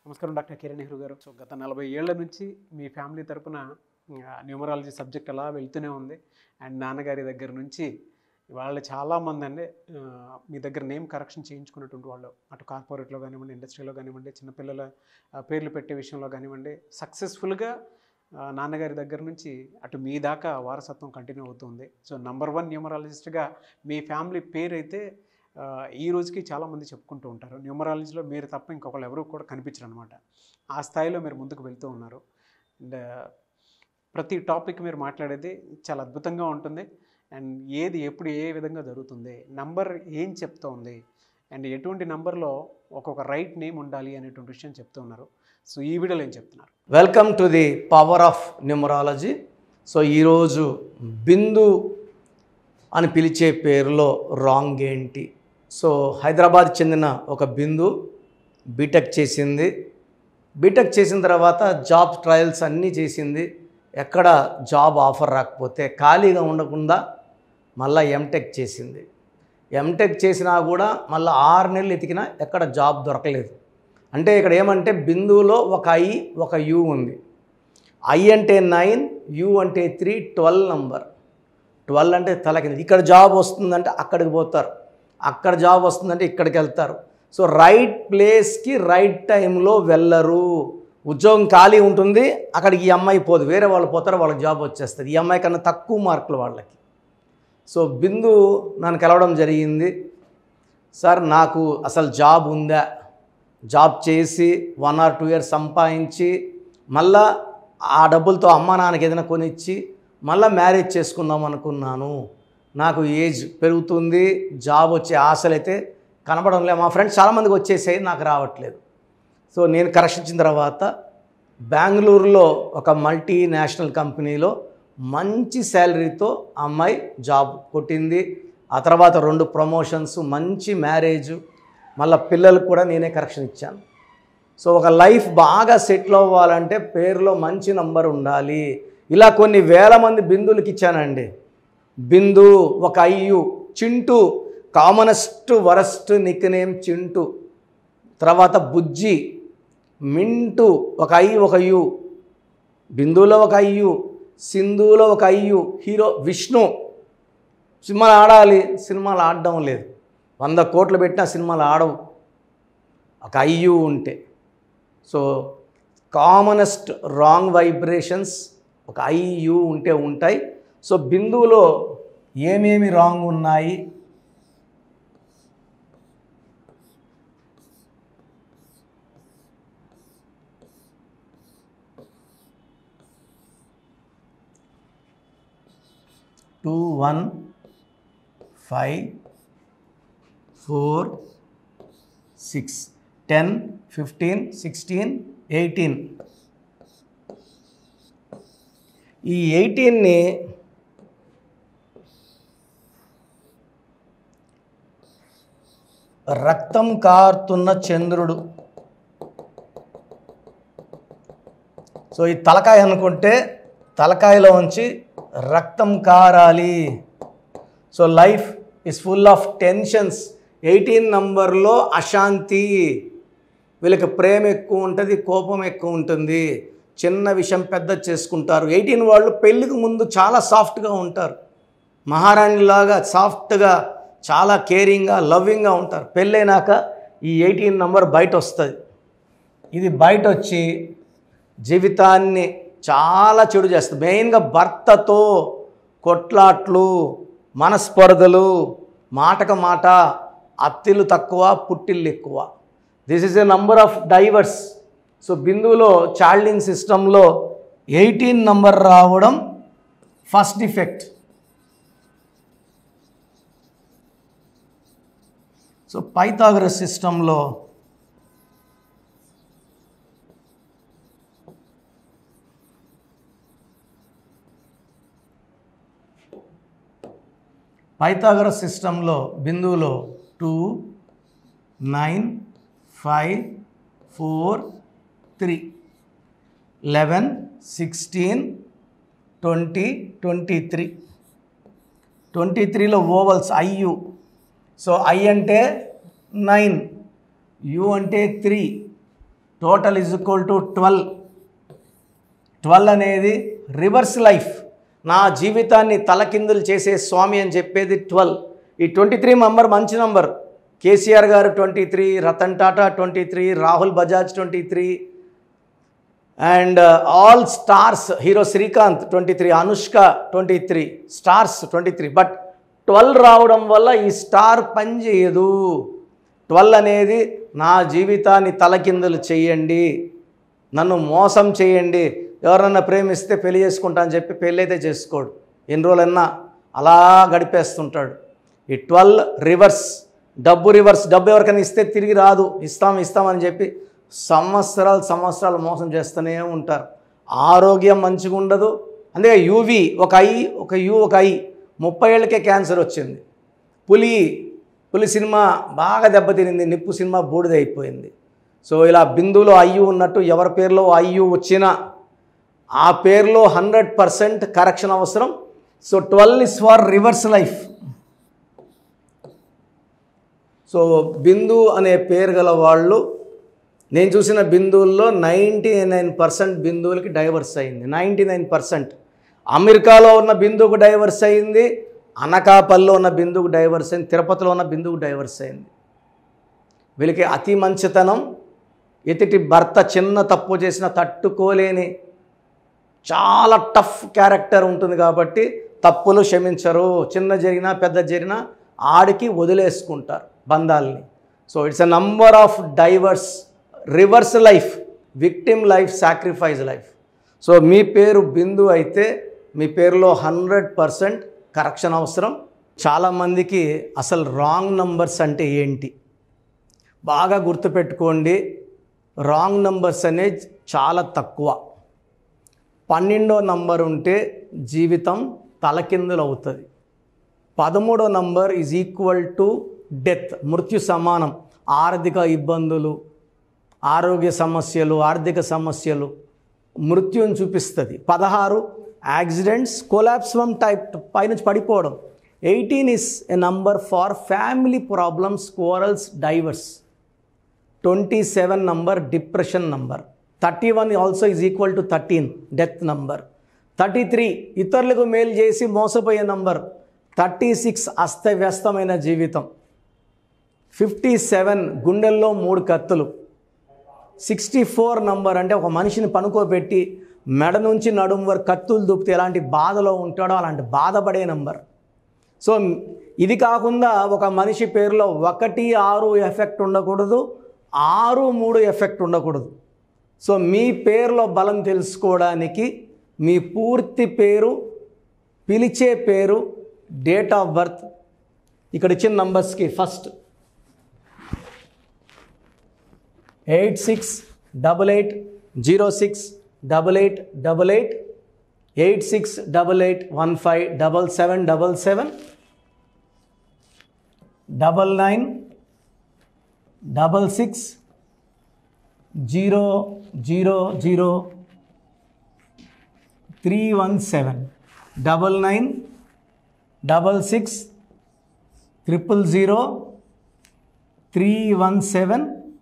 నమస్కారం doctor Kiran Nehru garu. So గత 40 ఏళ్ల నుంచి మీ ఫ్యామిలీ తరపున న్యూమరాలజీ సబ్జెక్ట్ అలా వెళ్తూనే ఉంది. అండ్ నాన్నగారి దగ్గర నుంచి వాళ్ళు చాలామంది అండి మీ దగ్గర నేమ్ కరెక్షన్ చేయించుకున్నటువంటి వాళ్ళు, అటు కార్పొరేట్లో కానివ్వండి, ఇండస్ట్రీలో కానివ్వండి, చిన్నపిల్లల పేర్లు పెట్టే విషయంలో కానివ్వండి, సక్సెస్ఫుల్గా నాన్నగారి దగ్గర నుంచి అటు మీ దాకా వారసత్వం కంటిన్యూ అవుతుంది. సో నంబర్ 1 న్యూమరాలజిస్ట్గా మీ ఫ్యామిలీ పేరు అయితే ఈ రోజుకి చాలామంది చెప్పుకుంటూ ఉంటారు. న్యూమరాలజీలో మీరు తప్ప ఇంకొకళ్ళు ఎవరు కూడా కనిపించరు అనమాట. ఆ స్థాయిలో మీరు ముందుకు వెళ్తూ ఉన్నారు. అండ్ ప్రతి టాపిక్ మీరు మాట్లాడేది చాలా అద్భుతంగా ఉంటుంది. అండ్ ఏది ఎప్పుడు ఏ విధంగా జరుగుతుంది, నంబర్ ఏం చెప్తూ ఉంది, అండ్ ఎటువంటి నంబర్లో ఒక్కొక్క రైట్ నేమ్ ఉండాలి అనేటువంటి విషయం చెప్తూ ఉన్నారు. సో ఈ వీడియోలో ఏం చెప్తున్నారు? Welcome to the power of numerology. So ఈరోజు బిందు అని పిలిచే పేరులో రాంగ్ ఏంటి? సో హైదరాబాద్ చెందిన ఒక బిందు బీటెక్ చేసింది. బీటెక్ చేసిన తర్వాత జాబ్ ట్రయల్స్ అన్నీ చేసింది. ఎక్కడ జాబ్ ఆఫర్ రాకపోతే ఖాళీగా ఉండకుండా మళ్ళీ ఎంటెక్ చేసింది. ఎంటెక్ చేసినా కూడా మళ్ళీ 6 నెలలు ఎతికినా ఎక్కడ జాబ్ దొరకలేదు. అంటే ఇక్కడ ఏమంటే బిందువులో ఒక ఐ ఒక యు ఉంది. ఐ అంటే 9, యు అంటే 3, 12 నంబర్. 12 అంటే తలకింది. ఇక్కడ జాబ్ వస్తుందంటే అక్కడికి పోతారు, అక్కడ జాబ్ వస్తుందంటే ఇక్కడికి వెళ్తారు. సో రైట్ ప్లేస్కి రైట్ టైంలో వెళ్ళరు. ఉద్యోగం ఖాళీ ఉంటుంది, అక్కడికి ఈ అమ్మాయి పోదు, వేరే వాళ్ళు పోతారు, వాళ్ళకి జాబ్ వచ్చేస్తుంది. ఈ అమ్మాయి కన్నా తక్కువ మార్కులు వాళ్ళకి. సో బిందు నన్ను కలవడం జరిగింది. సార్ నాకు అసలు జాబ్ ఉందా, జాబ్ చేసి 1 or 2 years సంపాదించి మళ్ళా ఆ డబ్బులతో అమ్మ నాన్నకి ఏదైనా కొనిచ్చి మళ్ళీ మ్యారేజ్ చేసుకుందాం అనుకున్నాను. నాకు ఏజ్ పెరుగుతుంది, జాబ్ వచ్చే ఆశలు అయితే కనబడం లేదు. మా ఫ్రెండ్స్ చాలామందికి వచ్చేసాయి, నాకు రావట్లేదు. సో నేను కరెక్షన్ ఇచ్చిన తర్వాత బెంగళూరులో ఒక మల్టీనేషనల్ కంపెనీలో మంచి శాలరీతో అమ్మాయి జాబ్ కొట్టింది. ఆ తర్వాత 2 ప్రమోషన్స్, మంచి మ్యారేజ్, మళ్ళీ పిల్లలకు కూడా నేనే కరెక్షన్ ఇచ్చాను. సో ఒక లైఫ్ బాగా సెటిల్ అవ్వాలంటే పేరులో మంచి నంబర్ ఉండాలి. ఇలా కొన్ని వేల మంది బిందువులకి ఇచ్చానండి. బిందు ఒక ఐయు, Chintu commonest worst nickname Chintu. తర్వాత బుజ్జి, మింటూ ఒక ఐ ఒక యు, బిందువులో ఒక ఐయు, సింధులో ఒక ఐయు. హీరో విష్ణు. సినిమాలు ఆడాలి, సినిమాలు ఆడడం లేదు. 100 కోట్లు పెట్టినా సినిమాలు ఆడవు ఒక ఐయు ఉంటే. సో కామనెస్ట్ రాంగ్ వైబ్రేషన్స్ ఒక ఐయు ఉంటే ఉంటాయి. సో బిందువులో ఏమేమి రాంగ్ ఉన్నాయి? టూ 1 5 4 6 10 15 16 18. ఈ 18ని రక్తం కారుతున్న చంద్రుడు. సో ఈ తలకాయ అనుకుంటే తలకాయలో ఉంచి రక్తం కారాలి. So life is full of tensions. 18 నంబర్లో అశాంతి. వీళ్ళకి ప్రేమ ఎక్కువ ఉంటుంది, కోపం ఎక్కువ ఉంటుంది, చిన్న విషయం పెద్ద చేసుకుంటారు. 18 వాళ్ళు పెళ్ళికి ముందు చాలా సాఫ్ట్గా ఉంటారు, మహారాణిలాగా సాఫ్ట్గా, చాలా కేరింగ్గా, లవ్వింగ్గా ఉంటారు. పెళ్ళైనాక ఈ 18 నంబర్ బయట వస్తుంది. ఇది బయట వచ్చి జీవితాన్ని చాలా చెడు చేస్తుంది. మెయిన్గా భర్తతో కొట్లాట్లు, మనస్పర్ధలు, మాటకు మాట, అత్తిళ్ళు తక్కువ, పుట్టిళ్ళు ఎక్కువ. This is a number of divorce. So బిందువులో చార్లింగ్ సిస్టంలో 18 నంబర్ రావడం ఫస్ట్ డిఫెక్ట్. సో పైథాగరస్ సిస్టంలో బిందువులో 2 9 5 4 3 11 16 20 23. 23లో ఓవల్స్ ఐయు. సో ఐ అంటే 9, యు అంటే 3, టోటల్ ఈజ్ ఈక్వల్ టు 12. 12 అనేది రివర్స్ లైఫ్, నా జీవితాన్ని తలకిందులు చేసే స్వామి అని చెప్పేది 12. ఈ 23 నంబర్ మంచి number. KCR garu 23, Ratan Tata 23, Rahul Bajaj 23, and all stars, hero Srikanth 23, Anushka 23, stars 23. But 12 రావడం వల్ల ఈ స్టార్ పని చేయదు. 12 అనేది నా జీవితాన్ని తలకిందులు చేయండి, నన్ను మోసం చేయండి, ఎవరన్నా ప్రేమిస్తే పెళ్లి చేసుకుంటా అని చెప్పి పెళ్ళి అయితే చేసుకోడు, ఎన్ని రోజులన్నా అలా గడిపేస్తుంటాడు. ఈ 12 రివర్స్, డబ్బు రివర్స్, డబ్బు ఎవరికైనా ఇస్తే తిరిగి రాదు, ఇస్తామని చెప్పి సంవత్సరాలు మోసం చేస్తూనే ఉంటారు. ఆరోగ్యం మంచిగా ఉండదు. అందుకే యూవి ఒక ఐ 30 ఏళ్ళకే క్యాన్సర్ వచ్చింది. పులి సినిమా బాగా దెబ్బతినింది, నిప్పు సినిమా బూడిదైపోయింది. సో ఇలా బిందులో ఐయు ఉన్నట్టు ఎవరి పేరులో ఐయు వచ్చినా ఆ పేరులో 100% కరెక్షన్ అవసరం. So 12 is for reverse life. So Bindu అనే పేరు గల వాళ్ళు, నేను చూసిన బిందువుల్లో 99% బిందువులకి డైవర్స్ అయింది. 99%. అమెరికాలో ఉన్న బిందువుకు డైవర్స్ అయింది, అనకాపల్లిలో ఉన్న బిందువుకు డైవర్స్ అయింది, తిరుపతిలో ఉన్న బిందువుకు డైవర్స్ అయింది. వీళ్ళకి అతి మంచితనం, ఎతిటి భర్త చిన్న తప్పు చేసినా తట్టుకోలేని చాలా టఫ్ క్యారెక్టర్ ఉంటుంది కాబట్టి తప్పులు క్షమించరు. చిన్న జరిగినా పెద్ద జరిగినా ఆడికి వదిలేసుకుంటారు బంధాలని. So it's a number of divorce, reverse life, victim life, sacrifice life. So మీ పేరు బిందు అయితే మీ పేరులో 100% కరెక్షన్ అవసరం. చాలామందికి అసలు రాంగ్ నంబర్స్ అంటే ఏంటి బాగా గుర్తుపెట్టుకోండి. రాంగ్ నంబర్స్ అనేది చాలా తక్కువ. 12వ నంబర్ ఉంటే జీవితం తలకిందులు అవుతుంది. 13వ number is equal to death, మృత్యు సమానం. ఆర్థిక ఇబ్బందులు, ఆరోగ్య సమస్యలు, ఆర్థిక సమస్యలు మృత్యుని చూపిస్తుంది. 16 యాక్సిడెంట్స్, కొలాప్స్ ఫ్రమ్ టైప్ పైనుంచి పడిపోవడం. 18 is a number for family problems, quarrels, divorce. 27 number depression number. 31 also is equal to 13 death number. 33 ఇతరులకు మేలు చేసి మోసపోయే నంబర్. 36 అస్తవ్యస్తమైన జీవితం. 57 గుండెల్లో 3 కత్తులు. 64 నంబర్ అంటే ఒక మనిషిని పనుకోబెట్టి మెడ నుంచి నడుము వరకు కత్తులు దూపితే ఎలాంటి బాధలో ఉంటాడో అలాంటి బాధపడే నంబర్. సో ఇది కాకుండా ఒక మనిషి పేరులో 1, 6 ఎఫెక్ట్ ఉండకూడదు, 6, 3 ఎఫెక్ట్ ఉండకూడదు. సో మీ పేరులో బలం తెలుసుకోవడానికి మీ పూర్తి పేరు, పిలిచే పేరు, డేట్ ఆఫ్ బర్త్, ఇక్కడ ఇచ్చిన నంబర్స్కి ఫస్ట్ 8688068888, 8688157777, 9966000317, 9966000317,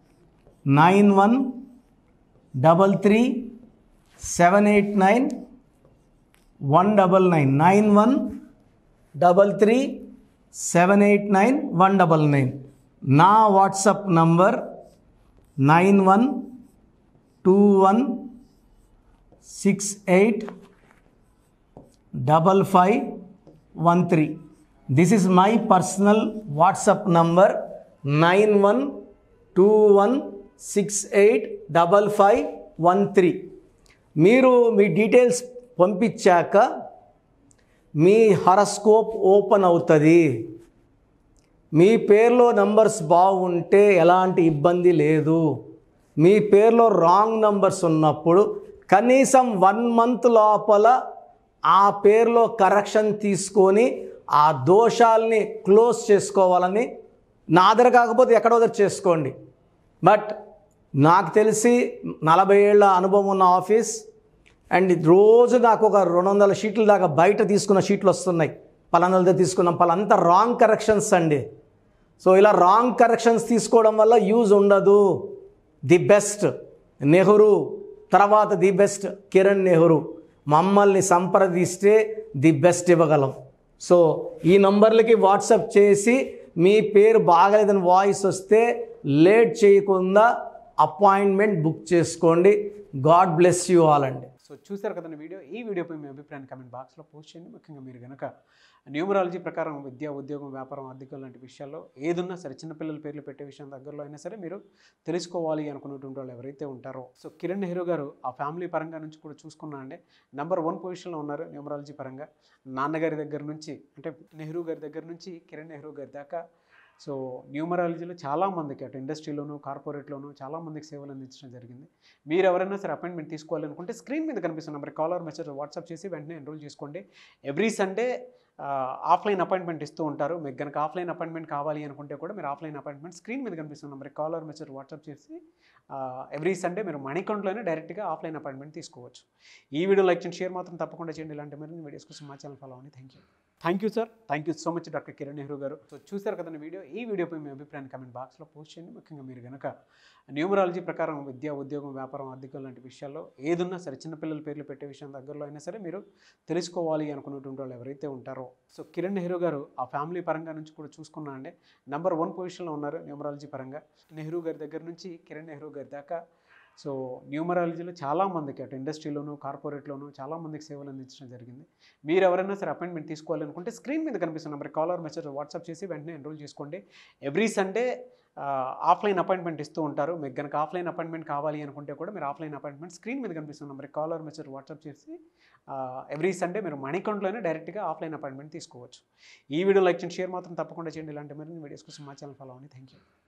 9133789199, 9133789199. నా WhatsApp number 9121685513. This is my personal WhatsApp number 9121685513. మీరు మీ డీటెయిల్స్ పంపించాక మీ హరస్కోప్ ఓపెన్ అవుతుంది. మీ పేరులో నంబర్స్ బాగుంటే ఎలాంటి ఇబ్బంది లేదు. మీ పేరులో రాంగ్ నంబర్స్ ఉన్నప్పుడు కనీసం 1 మంత్ లోపల ఆ పేరులో కరెక్షన్ తీసుకొని ఆ దోషాలని క్లోజ్ చేసుకోవాలని, నా దగ్గర కాకపోతే ఎక్కడో దగ్గర చేసుకోండి. బట్ నాకు తెలిసి 40 ఏళ్ళ అనుభవం ఉన్న ఆఫీస్, అండ్ రోజు నాకు ఒక 200 షీట్ల దాకా బయట తీసుకున్న షీట్లు వస్తున్నాయి. పలానాలతో తీసుకున్నాం, పలానంతా రాంగ్ కరెక్షన్స్ అండి. సో ఇలా రాంగ్ కరెక్షన్స్ తీసుకోవడం వల్ల యూజ్ ఉండదు. ది బెస్ట్ నెహ్రూ, తర్వాత ది బెస్ట్ కిరణ్ నెహ్రూ. మమ్మల్ని సంప్రదిస్తే ది బెస్ట్ ఇవ్వగలం. సో ఈ నంబర్లకి వాట్సాప్ చేసి మీ పేరు బాగలేదని వాయిస్ వస్తే లేట్ చేయకుండా అపాయింట్మెంట్ బుక్ చేసుకోండి. గాడ్ బ్లెస్ యూ ఆల్ అండి. సో చూసారు కదండి వీడియో. ఈ వీడియోపై మీ అభిప్రాయాన్ని కామెంట్ బాక్స్లో పోస్ట్ చేయండి. ముఖ్యంగా మీరు కనుక న్యూమరాలజీ ప్రకారం విద్య, ఉద్యోగం, వ్యాపారం, ఆర్థికం లాంటి విషయాల్లో ఏదున్నా సరే, చిన్నపిల్లల పేర్లు పెట్టే విషయం దగ్గరలో అయినా సరే మీరు తెలుసుకోవాలి అనుకున్నటువంటి వాళ్ళు ఎవరైతే ఉంటారో, సో కిరణ్ నెహ్రూ గారు ఆ ఫ్యామిలీ పరంగా నుంచి కూడా చూసుకున్నా అండి నెంబర్ 1 పొజిషన్లో ఉన్నారు న్యూమరాలజీ పరంగా. నాన్నగారి దగ్గర నుంచి, అంటే నెహ్రూ గారి దగ్గర నుంచి కిరణ్ నెహ్రూ గారి దాకా సో న్యూమరాలజీలో చాలామందికి అటు ఇండస్ట్రీలోను, కార్పొరేట్లోను చాలామందికి సేవలు అందించడం జరిగింది. మీరు ఎవరైనా సరే అపాయింట్మెంట్ తీసుకోవాలనుకుంటే స్క్రీన్ మీద కనిపిస్తున్న నెంబర్ కాలర్ మెసేజ్ వాట్సాప్ చేసి వెంటనే ఎన్రోల్ చేసుకోండి. ఎవ్రీ సండే ఆఫ్లైన్ అపాయింట్మెంట్ ఇస్తూ ఉంటారు. మీకు కనుక ఆఫ్లైన్ అపాయింట్మెంట్ కావాలి అనుకుంటే కూడా మీరు ఆఫ్లైన్ అపాయింట్మెంట్ స్క్రీన్ మీద కనిపిస్తున్న నెంబర్ కాలర్ మెసేజ్ వాట్సాప్ చేసి ఎవ్రీ సండే మీరు మణికంట్లోనే డైరెక్ట్గా ఆఫ్లైన్ అపాయింట్మెంట్ తీసుకోవచ్చు. ఈ వీడియో లైక్ చేయండి, షేర్ మాత్రం తప్పకుండా చేయండి. ఇలాంటి మరిన్ని వీడియోస్ కోసం మా ఛానల్ ఫాలో అవ్వండి. Thank you sir. Thank you so much doctor Kiran Nehru garu. So చూసారు కదండి వీడియో. ఈ వీడియోపై మీ అభిప్రాయాన్ని కామెంట్ బాక్స్లో పోస్ట్ చేయండి. ముఖ్యంగా మీరు కనుక న్యూమరాలజీ ప్రకారం విద్య, ఉద్యోగం, వ్యాపారం, ఆర్థికం లాంటి విషయాల్లో ఏదున్నా సరే, చిన్నపిల్లల పేర్లు పెట్టే విషయం దగ్గరలో అయినా సరే మీరు తెలుసుకోవాలి అనుకున్నటువంటి వాళ్ళు ఎవరైతే ఉంటారో, సో కిరణ్ నెహ్రూ గారు ఆ ఫ్యామిలీ పరంగా నుంచి కూడా చూసుకున్నా అండి నెంబర్ 1 పొజిషన్లో ఉన్నారు న్యూమరాలజీ పరంగా. నెహ్రూ గారి దగ్గర నుంచి కిరణ్ నెహ్రూ గారి దాకా సో న్యూమరాలజీలో చాలామందికి అటు ఇండస్ట్రీలోను, కార్పొరేట్లోను చాలామందికి సేవలు అందించడం జరిగింది. మీరు ఎవరైనా సరే అపాయింట్మెంట్ తీసుకోవాలనుకుంటే స్క్రీన్ మీద కనిపిస్తున్న నెంబర్ కాలర్ మెసేజ్ వాట్సాప్ చేసి వెంటనే ఎన్రోల్ చేసుకోండి. ఎవ్రీ సండే ఆఫ్లైన్ అపాయింట్మెంట్ ఇస్తూ ఉంటారు. మీకు కనుక ఆఫ్లైన్ అపాయింట్మెంట్ కావాలి అనుకుంటే కూడా మీరు ఆఫ్లైన్ అపాయింట్మెంట్ స్క్రీన్ మీద కనిపిస్తున్న నెంబర్ కాలర్ మెసేజ్ వాట్సాప్ చేసి ఎవ్రీ సండే మీరు మణికంట్లోనే డైరెక్ట్గా ఆఫ్లైన్ అపాయింట్మెంట్ తీసుకోవచ్చు. ఈ వీడియో లైక్ చేయండి, షేర్ మాత్రం తప్పకుండా చేయండి. ఇలాంటి మరిన్ని వీడియోస్ కోసం మా ఛానల్ ఫాలో అవ్వండి. Thank you.